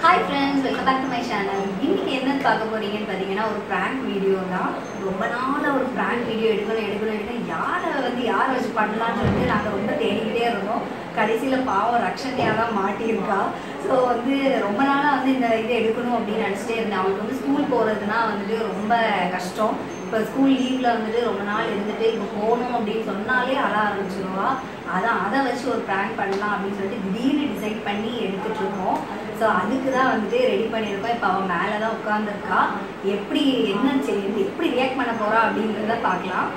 Hi friends, welcome back to my channel. இன்னைக்கு என்ன பார்க்க போறீங்கன்னு பாத்தீங்கன்னா ஒரு prank வீடியோ தான். ரொம்ப நாளா ஒரு prank வீடியோ எடுக்கணும் யாரை வச்சு பண்ணலாம்னு சொல்லிட்டு நாங்க ரொம்ப தேடிக்கிட்டே இருந்தோம். கடைசியில பாவம் ரக்ஷன்யா தான் மாட்டியிருக்கா. ஸோ ரொம்ப நாளா இந்த இதை எடுக்கணும் அப்படின்னு நினைச்சிட்டே இருந்தேன். அவங்களுக்கு ஸ்கூல் போறதுன்னா ரொம்ப கஷ்டம். இப்போ ஸ்கூல் லீவ்ல ரொம்ப நாள் இருந்துட்டு இப்போ போகணும் அப்படின்னு சொன்னாலே அழ ஆரம்பிச்சிருவா. அதான் அதை வச்சு ஒரு ப்ராங்க் பண்ணலாம் அப்படின்னு சொல்லிட்டு திடீர்னு டிசைட் பண்ணி எடுத்துட்டு இருக்கோம். ஸோ அதுக்கு தான் ரெடி பண்ணியிருக்கோம். இப்போ அவன் மேலே தான் உட்காந்துருக்கா. எப்படி என்னன்னு சரி எப்படி ரியாக்ட் பண்ண போறா அப்படின்றத பார்க்கலாம்.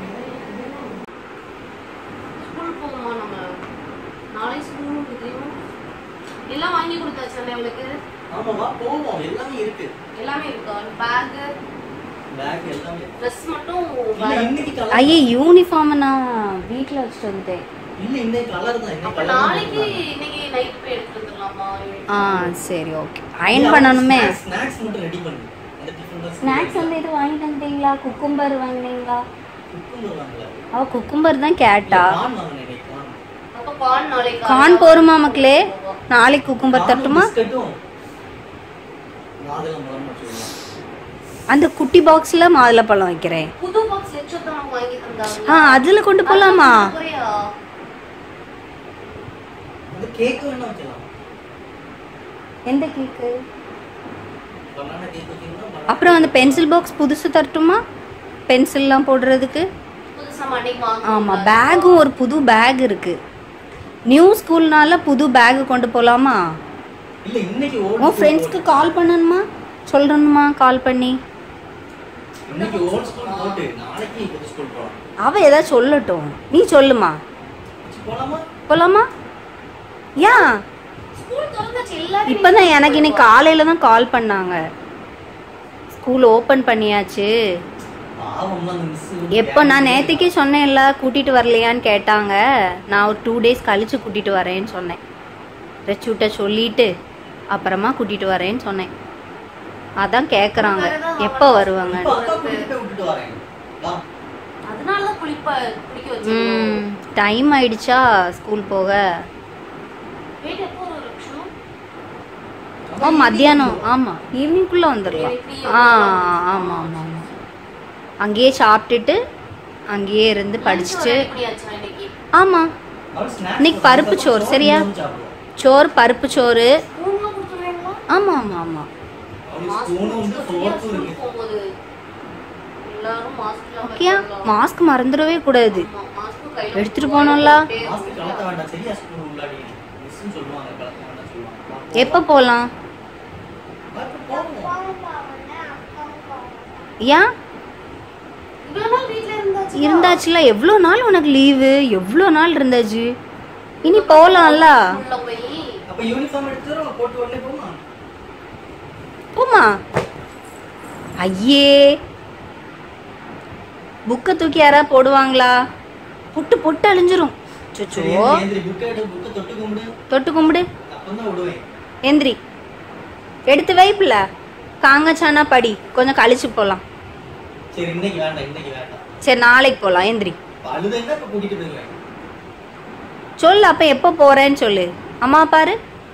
ஸ்கூல் போகுமா நம்ம நாளை ஸ்கூல் முடியும் எல்லாம் வாங்கி கொடுத்தாச்சு அவளுக்கு. ஆமாமா போவோம் எல்லாமே இருக்கு. எல்லாமே இருக்கா? பேக் எல்லாமே. Dress மட்டும் இன்னைக்கு கலர். ஐயே யூனிஃபார்ம் நான் வீட்ல வச்சிட்டு வந்துட்டேன். இல்ல இன்னைக்கு கலர் தான். அப்ப நாளைக்கு இன்னைக்கு நைட் போய் எடுத்து வந்துடலாமா? சரி ஓகே. அயன் பண்ணனுமே. ஸ்நாக்ஸ் மட்டும் ரெடி பண்ணு. அந்த டிஃபன் பாக்ஸ். ஸ்நாக்ஸ் இது வாங்கிட்டு வந்துட்டீங்களா? குக்கும்பர் வாங்குனீங்களா? குக்கும்பர் வாங்கல. அவ குக்கும்பர் தான் கேட்டா. கார்ன் வாங்குனேன். அப்ப கார்ன் நாளைக்கு. கார்ன் போருமா மக்களே? நாளைக்கு குக்கும்பர் தட்டுமா? மாதுளம்பழம் வச்சுக்கலாம். அந்த குட்டி பாக்ஸ்ல மாதுளம்பழம் வைக்கிறேன். புது பாக்ஸ் வெச்சதான் வாங்கி தந்தாங்க. அதுல கொண்டு போலாமா? அந்த கேக் வேணா வைக்கலாம். எந்த கேக்? பனானா கேக் வைக்கணும்னா அப்புறம் அந்த பென்சில் பாக்ஸ் புதுசு தரட்டுமா? பென்சில்லாம் போடுறதுக்கு. புதுசா மாட்டிக்கு வாங்க. ஆமா பேக்கும் ஒரு புது பேக் இருக்கு. நியூ ஸ்கூல்னால புது பேக் கொண்டு போலாமா? இல்ல இன்னைக்கு உன் ஃப்ரெண்ட்ஸ்க்கு கால் பண்ணணுமா? சொல்லணுமா கால் பண்ணி? இன்னைக்கு ஓல்ட் ஸ்கூல் போட்டு நாளைக்கு புது ஸ்கூல் போலாம். அவ ஏதாவது சொல்லட்டும். நீ சொல்லுமா? போலாமா? போலாமா? யா ஸ்கூல் திறந்தாச்சு எல்லாரும். இப்பதான் எனக்கு இன்னைக்கு காலையில தான் கால் பண்ணாங்க. ஸ்கூல் ஓபன் பண்ணியாச்சு. பாவம் அந்த மிஸ். எப்போ நான் நேத்திக்கே சொன்னேன்ல கூட்டிட்டு வரலையான்னு கேட்டாங்க. நான் ஒரு 2 days கழிச்சு கூட்டிட்டு வரேன்னு சொன்னேன். ரெச்சூட்ட சொல்லிட்டு அப்புறமா கூட்டிட்டு வரேன்னு சொன்னேன். அதான் கேக்குறாங்க எப்போ வருவாங்க. அதனால தான் குளிக்க வச்சேன். டைம் ஆயிடுச்சா ஸ்கூல் போக. வெயிட் எப்போ ஒரு நிமிஷம். மத்தியானம். ஆமா ஈவினிங்குள்ள வந்துடலாம். ஆமா ஆமா ஆமா. அங்கேயே சாப்பிட்டுட்டு அங்கேயே இருந்து படிச்சுட்டு. ஆமா இன்னைக்கு பருப்பு சோறு. சரியா? சோறு பருப்பு சோறு. ஆமா ஆமா ஆமா. ஓகே மாஸ்க் மறந்துடவே கூடாது. எடுத்துட்டு போனோம்ல. எப்ப போலாம்? ஏன் இருந்தாச்சுல? எவ்வளோ நாள் உனக்கு லீவு? எவ்வளோ நாள் இருந்தாச்சு? இனி போலாம்ல. போமா. ஐயே புக்க தூக்கி யாரா போடுவாங்களா? புட்டு புட்டு அழிஞ்சிரும். தொட்டு கும்பிடு. எந்திரி எடுத்து வைப்புல காங்கச்சானா படி. கொஞ்சம் கழிச்சு போலாம். சரி நாளைக்கு போலாம். எந்திரி சொல்லு. அப்ப எப்ப போறேன்னு சொல்லு. அம்மா பாரு.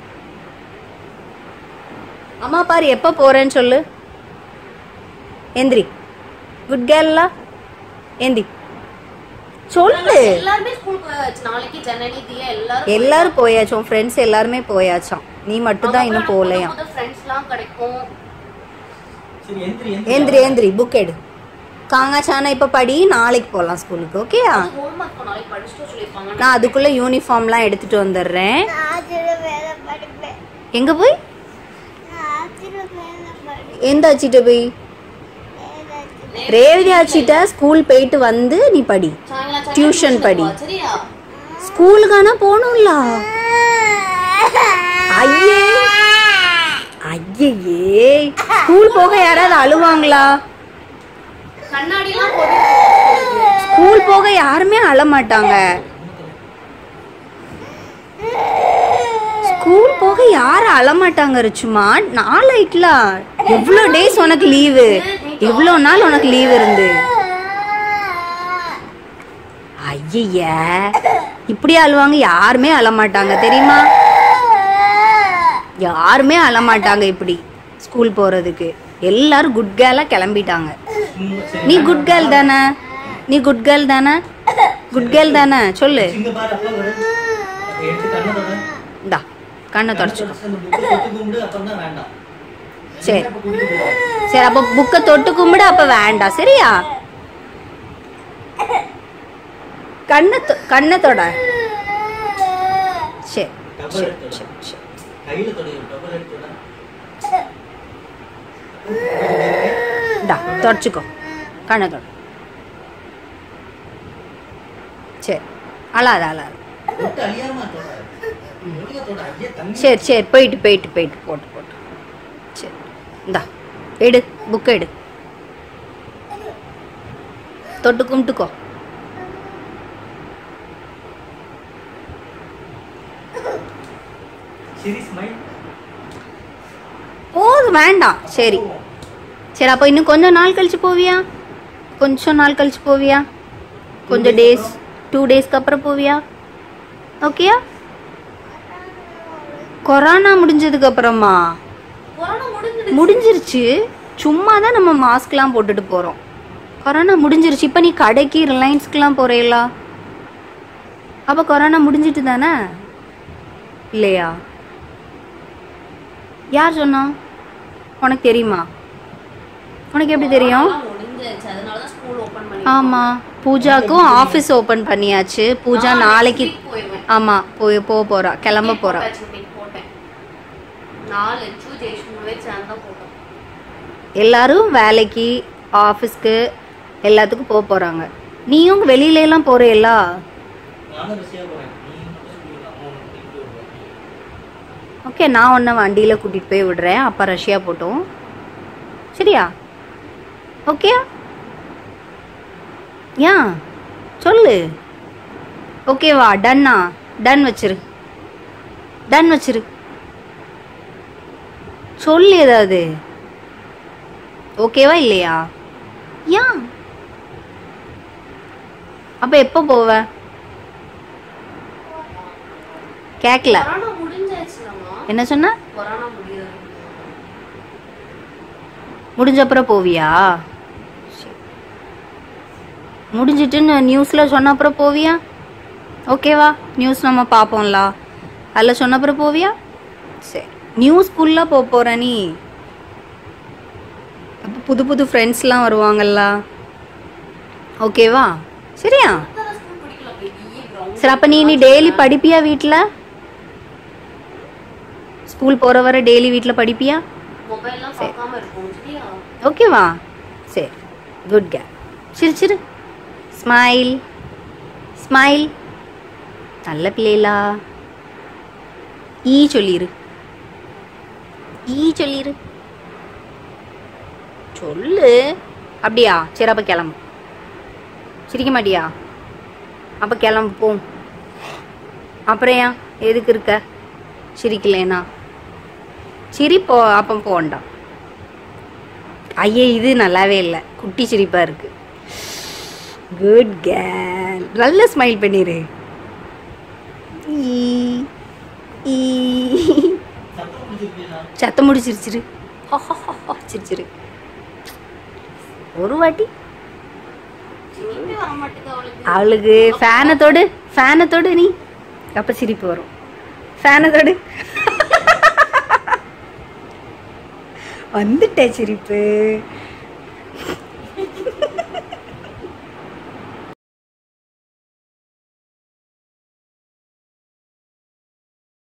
அம்மா பாரு எப்ப போறேன்னு சொல்லு. எந்திரி. குட் கேர்லா. எந்திரி சொல்லு. எல்லாரும் போயாச்சு. உன் ஃப்ரெண்ட்ஸ் எல்லாருமே போயாச்சாம். நீ மட்டும் தான் இன்னும் போகலையா? எந்திரி எந்திரி புக் எடு. காங்காச்சானா இப்ப படி. நாளைக்கு போலாம் ஸ்கூலுக்கு. ஓகேயா? நான் அதுக்குள்ள யூனிஃபார்ம்லாம் எடுத்துட்டு வந்துடுறேன். எங்க போய்? எந்த ஆச்சிட்ட போய்? ரேவதி ஆச்சிட்ட ஸ்கூல் போயிட்டு வந்து நீ படி. டியூஷன் படி. ஸ்கூலுக்கானா போகணும்ல. ஐயே ஐயே ஸ்கூல் போக யாராவது அழுவாங்களா? ஸ்கூல் போக யாருமே அழமாட்டாங்க. ஸ்கூல் போக யாரும் அழமாட்டாங்க. ரிச்சுமா நாளைக்குல எவ்வளோ டேஸ் உனக்கு லீவு? எவ்வளோ நாள் உனக்கு லீவ் இருந்து? ஐய இப்படி அழுவாங்க. யாருமே அழமாட்டாங்க தெரியுமா? யாருமே அழமாட்டாங்க இப்படி ஸ்கூல் போகிறதுக்கு. எல்லாரும் குட் கேர்லாக கிளம்பிட்டாங்க. நீ குட் கேர்ள் தானே? நீ குட் கேர்ள் தானே? குட் கேர்ள் தானே? சொல்லு. இந்தா கண்ணை தொடச்சுக்கோ. சரி சரி, அப்போ புக்கை தொட்டு கும்பிடு, அப்போ வேண்டாம் சரியா? கண்ணை தொட. சரி சரி சரி சரி. இந்தா தொடச்சுக்கோ, கண்ணை தொட. சரி, அழாத அழாத. சரி சரி, போயிட்டு போயிட்டு போயிட்டு போட்டு போட்டு. சரி இந்தா எடு, புக்கை எடு, தொட்டு கும்பிட்டுக்கோ. போதும், வேண்டாம். சரி சரி, அப்போ இன்னும் கொஞ்சம் நாள் கழிச்சு போவியா? கொஞ்சம் நாள் கழிச்சு போவியா? கொஞ்சம் டேஸ், 2 டேஸ்க்கு அப்புறம் போவியா? ஓகேயா? கொரோனா முடிஞ்சதுக்கு அப்புறமா? முடிஞ்சிருச்சு, சும்மா தான் நம்ம மாஸ்க்லாம் போட்டுட்டு போகிறோம். கொரோனா முடிஞ்சிருச்சு. இப்போ நீ கடைக்கு ரிலையன்ஸ்க்குலாம் போகிறீங்களா? அப்போ கொரோனா முடிஞ்சிட்டு தானே இல்லையா? யார் சொன்னா? உனக்கு தெரியுமா? உனக்கு எப்படி தெரியும்? ஆமாம், பூஜாக்கும் ஆஃபீஸ் ஓப்பன் பண்ணியாச்சு. பூஜா நாளைக்கு ஆமாம் போகிறா, கிளம்ப போகிறா. எல்லாரும் வேலைக்கு ஆஃபீஸ்க்கு எல்லாத்துக்கும் போகிறாங்க. நீயும் வெளியிலலாம் போகிறேல்லா? ஓகே, நான் உன்னை வண்டியில் கூட்டிகிட்டு போய் விடுறேன். அப்போ ரஷ்யா போட்டோம் சரியா? ஓகே ஏன் சொல்லு. ஓகேவா? டன்னா? டன் வச்சிரு, டன் வச்சிரு. சொல்லு ஏதாவது. ஓகேவா இல்லையா? ஏன்? அப்போ எப்போ போவ? கேட்கல. என்ன சொன்ன? முடிஞ்ச அப்புறம் போவியா? முடிஞ்சிட்டுன்னு நியூஸில் சொன்ன அப்புறம் போவியா? ஓகேவா? நியூஸ் நம்ம பார்ப்போம்ல, அதில் சொன்ன அப்புறம் போவியா? சரி, நியூஸ் ஃபுல்லாக போகிற நீ. அப்போ புது புது ஃப்ரெண்ட்ஸ்லாம் வருவாங்கல்ல, ஓகேவா? சரியா? சரி, அப்போ நீ டெய்லி படிப்பியா வீட்டில்? ஸ்கூல் போகிற வர டெய்லி வீட்டில் படிப்பியா? ஓகேவா? சரி, குட் கேர்ள். சிரி சிரி, ஸ்மைல் ஸ்மைல். நல்ல பிள்ளைலா. ஈ சொல்லிரு, ஈ சொல்லிரு. சொல்லு. அப்படியா? சரி, அப்போ கிளம்பு. சிரிக்க மாட்டியா? அப்போ கிளம்பு போ. அப்புறம் ஏன் எதுக்கு இருக்க? சிரிக்கலேனா சிரிப்போ, அப்போ போண்டா. ஐயே, இது நல்லாவே இல்லை, குட்டி சிரிப்பாக இருக்கு. Good girl. நல்ல ஸ்மைல் பண்ணிடு. சத்தம் முடி சிரிச்சிரு, சிரிச்சிரு ஒரு வாட்டி. அவளுக்கு ஃபேனத்தோடு, ஃபேனத்தோடு நீ அப்போ சிரிப்பு வரும். ஃபேனத்தோடு வந்துட்டே சிரிப்பு.